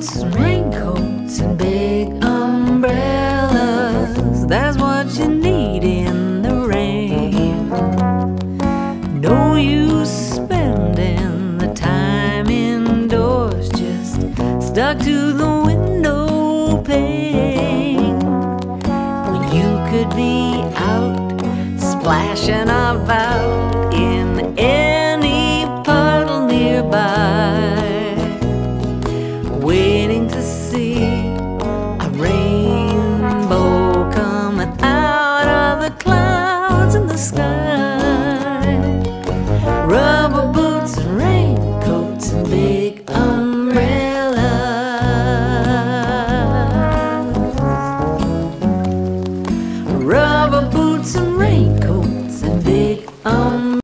Some raincoats and big umbrellas, that's what you need in the rain. No use spending the time indoors, just stuck to the window pane, when you could be out splashing about